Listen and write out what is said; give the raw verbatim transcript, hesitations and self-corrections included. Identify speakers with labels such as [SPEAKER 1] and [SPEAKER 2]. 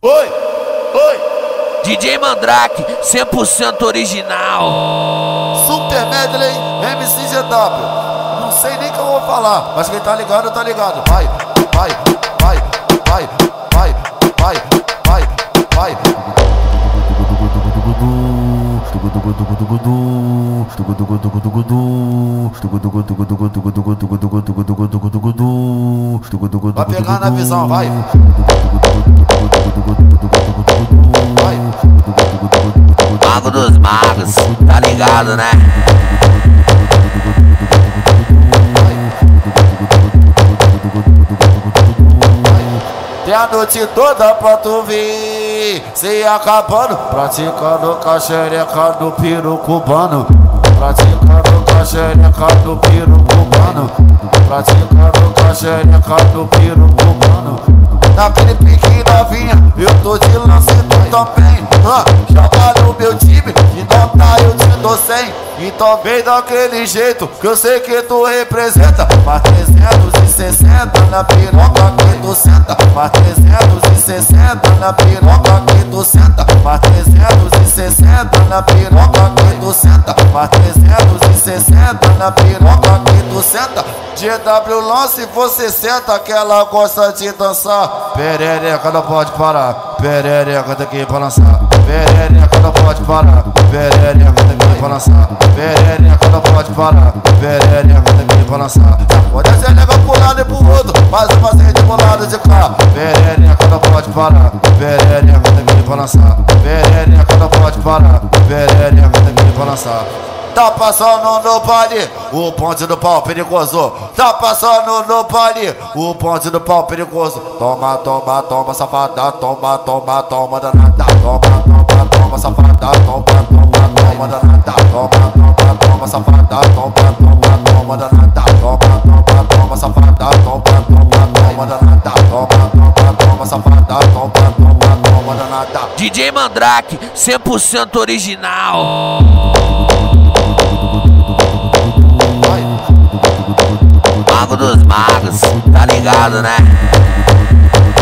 [SPEAKER 1] Oi, oi.
[SPEAKER 2] D J Mandrake, cem por cento original.
[SPEAKER 1] Super Medley, M C G W. Não sei nem o que eu vou falar, mas quem tá ligado, tá ligado. Vai, vai, vai, vai, vai, vai, vai, vai. Vai pegar na visão, vai. Vai.
[SPEAKER 2] Mago dos magos, tá ligado, né?
[SPEAKER 1] Tem a noite toda pra tu vir, se acabando, praticando com a xereca do piro cubano, praticando com a xereca do piro cubano, praticando com a xereca do piro cubano. Naquele pique novinha, eu tô de lance, tu também. ah, Joga no meu time, que não tá, eu te dou cem. Então vem daquele jeito, que eu sei que tu representa. Mas trezentos e sessenta na piroca que tu senta. Mas trezentos e sessenta na piroca que tu senta. Mas trezentos e sessenta na piroca que tu senta. Mas trezentos e sessenta na piroca que tu senta. G W lance, você senta que ela gosta de dançar. Perereca não pode parar, perereca tem que ir pra lançar. Perereca não pode parar, perereca tem que ir pra lançar. Perereca não pode parar, perereca tem que ir pra lançar. Pode ser legal pro lado e pro outro, mas eu passei de pro lado de cá. Perereca não pode parar, perereca tem que ir pra lançar. Perereca não pode parar, perereca tem que ir pra lançar. Tá passando no baile, o ponte do pau perigoso. Tá passando no baile, o ponte do pau perigoso. Toma, toma, toma, safada. Toma, toma, toma, danada. Toma, toma, toma, safada. Toma, toma, toma, danada. Toma, toma, toma, safada. Toma, toma, toma, danada. Toma, toma, toma, safada. Toma, toma, toma, danada. Toma, toma, toma, safada. Toma, toma, toma, danada.
[SPEAKER 2] D J Mandrake, cem por cento original. Mago dos magos, tá ligado, né?